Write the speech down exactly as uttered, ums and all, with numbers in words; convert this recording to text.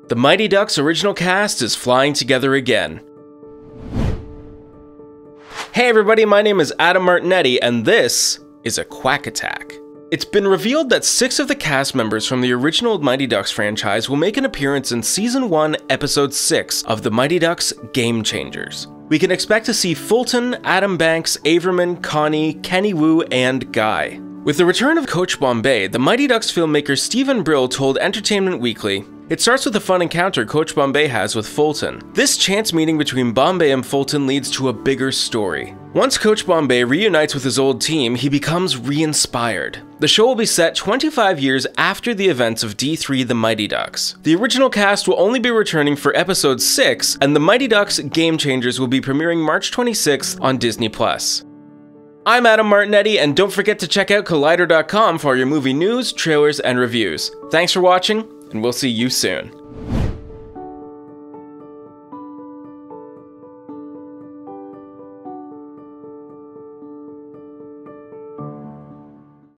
The Mighty Ducks original cast is flying together again. Hey everybody, my name is Adam Martinetti, and this is a Quack Attack. It's been revealed that six of the cast members from the original Mighty Ducks franchise will make an appearance in Season one, Episode six of The Mighty Ducks Game Changers. We can expect to see Fulton, Adam Banks, Averman, Connie, Kenny Wu, and Guy. With the return of Coach Bombay, the Mighty Ducks filmmaker Steven Brill told Entertainment Weekly, "It starts with a fun encounter Coach Bombay has with Fulton. This chance meeting between Bombay and Fulton leads to a bigger story. Once Coach Bombay reunites with his old team, he becomes re-inspired. The show will be set twenty-five years after the events of D three The Mighty Ducks. The original cast will only be returning for Episode six, and The Mighty Ducks Game Changers will be premiering March twenty-sixth on Disney plus. I'm Adam Martinetti, and don't forget to check out Collider dot com for your movie news, trailers, and reviews. Thanks for watching, and we'll see you soon.